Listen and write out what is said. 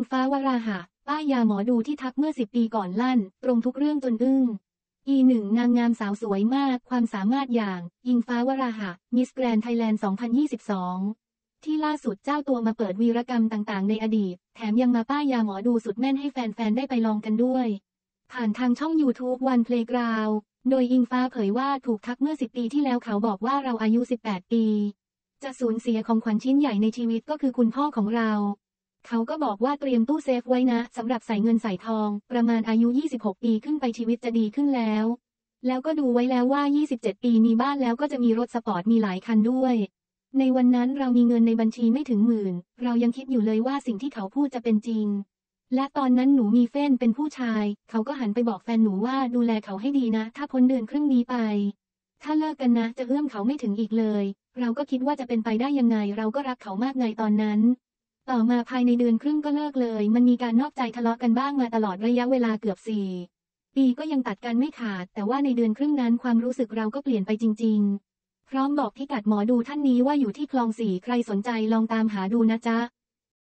ฟ้าวราหะป้ายยาหมอดูที่ทักเมื่อ10 ปีก่อนลั่นตรงทุกเรื่องจนอึ้งE1 นางงามสาวสวยมากความสามารถอย่างอิงฟ้าวราหะมิสแกรนด์ไทยแลนด์ 2022 ที่ล่าสุดเจ้าตัวมาเปิดวีรกรรมต่างๆในอดีตแถมยังมาป้ายยาหมอดูสุดแม่นให้แฟนๆได้ไปลองกันด้วยผ่านทางช่อง YouTube One Playground โดยอิงฟ้าเผยว่าถูกทักเมื่อ10 ปีที่แล้วเขาบอกว่าเราอายุ18 ปีจะสูญเสียของขวัญชิ้นใหญ่ในชีวิตก็คือคุณพ่อของเราเขาก็บอกว่าเตรียมตู้เซฟไว้นะสำหรับใส่เงินใส่ทองประมาณอายุ26 ปีขึ้นไปชีวิตจะดีขึ้นแล้วก็ดูไว้แล้วว่า27 ปีมีบ้านแล้วก็จะมีรถสปอร์ตมีหลายคันด้วยในวันนั้นเรามีเงินในบัญชีไม่ถึง10,000เรายังคิดอยู่เลยว่าสิ่งที่เขาพูดจะเป็นจริงและตอนนั้นหนูมีแฟนเป็นผู้ชายเขาก็หันไปบอกแฟนหนูว่าดูแลเขาให้ดีนะถ้าพ้นเดือนครึ่งนี้ไปถ้าเลิกกันนะจะเอื้อมเขาไม่ถึงอีกเลยเราก็คิดว่าจะเป็นไปได้ยังไงเราก็รักเขามากไงตอนนั้นต่อมาภายในเดือนครึ่งก็เลิกเลยมันมีการนอกใจทะเลาะกันบ้างมาตลอดระยะเวลาเกือบ4 ปีก็ยังตัดกันไม่ขาดแต่ว่าในเดือนครึ่งนั้นความรู้สึกเราก็เปลี่ยนไปจริงๆพร้อมบอกพิกัดหมอดูท่านนี้ว่าอยู่ที่คลอง4ใครสนใจลองตามหาดูนะจ๊ะ